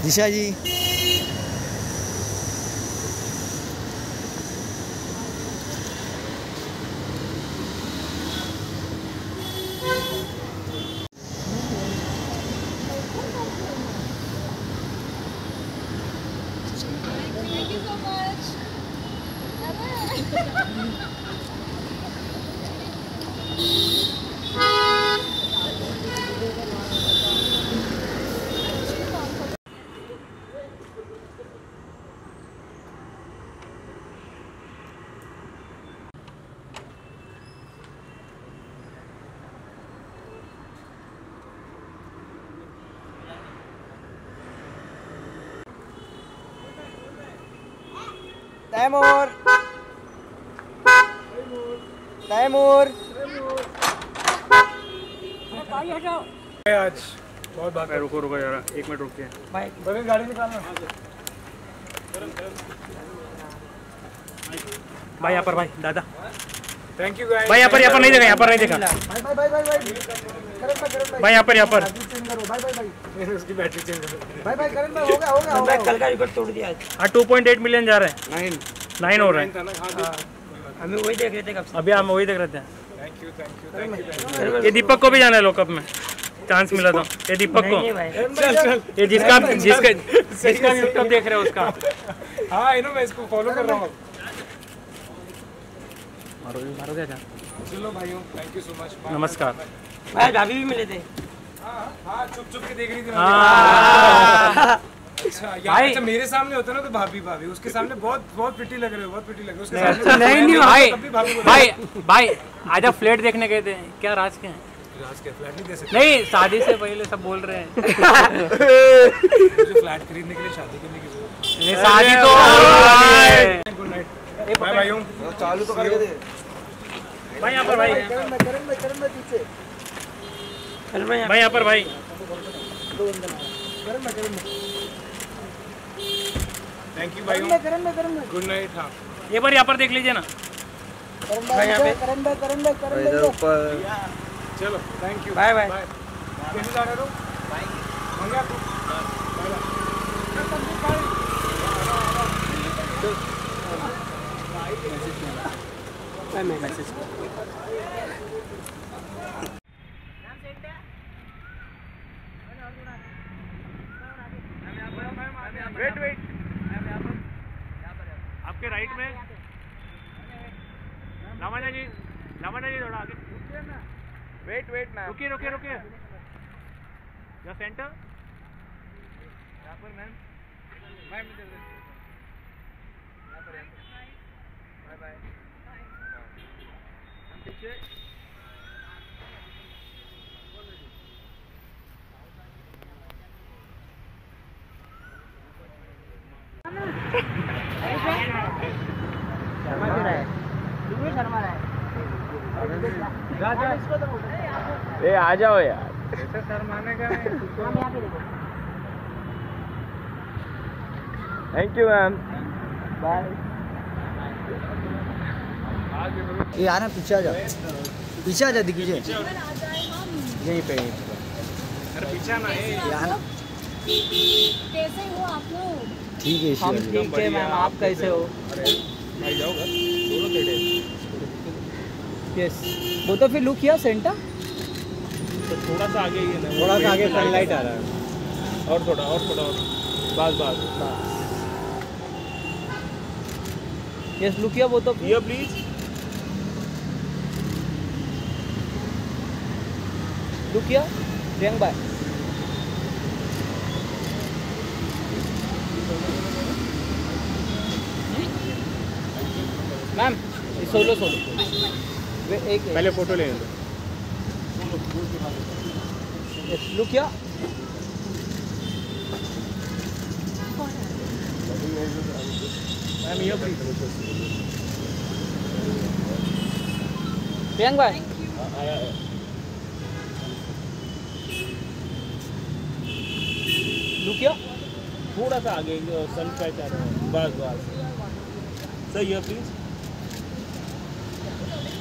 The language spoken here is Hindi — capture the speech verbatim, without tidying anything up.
दिशा जी तैमूर तैमूर आज बहुत बात है। रुको रुको यार एक मिनट रुक के भाई बगल गाड़ी निकालना भाई यहाँ पर भाई दादा थैंक यू गाइस भाई यहाँ पर यहाँ पर नहीं देखा यहाँ पर नहीं देखा भाई भाई भाई भाई भाई भाई यहाँ पर यहाँ पर भाई भाई भाई उसकी बैटरी चेंज करो भाई भाई करण भाई हो गया हो गया हो गया कल का रिकॉर्ड तोड़ दिया हाँ टू पॉइंट एट मिलियन जा रहे हैं नाइन नाइन हो रहे हैं हमें वही देख रहे थे कब अभी हम वही देख रहे थे थैंक यू थैंक यू ये दीपक को भी जाना है लोकअप में चांस मिला तो ये दीपक को ये जिसका जिसका जिसका यूट्यूब देख रहे हो उसका हाँ यू नो मैं इसको फॉलो कर रहा हूँ मारो मारो क्या चलो भाइयों थैंक यू सो मच नमस्कार भाई भाभी भी मिले थे हाँ हाँ चुप चुप के देख रही थी अच्छा यार अच्छा मेरे सामने होता ना तो भाभी भाभी उसके सामने बहुत बहुत प्रिटी लग रहे हो बहुत प्रिटी लग रहे हो उसके सामने नहीं नहीं भाई भाई भाई आज आप फ्लैट देखने गए थे क्या राज के हैं राज के फ्लैट नहीं दे सकते नहीं शादी से पहले सब बोल रहे हैं मुझे फ्लैट खरीदने के लिए शादी करने की जरूरत नहीं शादी तो गुड नाइट बाय भाइयों चालू तो करके दे भाई यहाँ पर भाई करण में करण में करण में पीछे भाई यहाँ पर भाई करण में करण में थैंक यू भाइयों गुड नाइट हाँ एक बार यहाँ पर देख लीजिए ना चलो थैंक यू बाय बाय कैसे जा रहे हो मंगा तू बाय मैं मैसेज वेट वेट आपके राइट में लामाना जी लामाना जी थोड़ा आगे वेट वेट मैम रुकिए रुकिए रुकिए या सेंटर यहाँ पर मैम मैम यहाँ पर बाय बाय हम पीछे ए आ जाओ यार ऐसे शर्माने का नहीं थैंक यू मैम बाय ये आना पीछे आ जा पीछे आ जा दिखिए यहीं पे अरे पीछे ना ये आना कैसे हो आप लोग ठीक है हम ठीक है मैम आप कैसे हो भाई जाओ घर दोनों तेरे यस वो तो फिर लुक किया सेंटा तो थोड़ा सा आगे ही है ना थोड़ा सा आगे सनलाइट आ रहा है और थोड़ा और थोड़ा और बस बस यस लुक किया वो तो ये प्लीज लुक किया प्रियंक भाई मैम सोलो सोलो एक पहले फोटो ले लो लुक किया मैम ये प्लीज प्रियंक भाई लुक किया थोड़ा सा आगे सन का चाह रहा है बस बस सही है प्लीज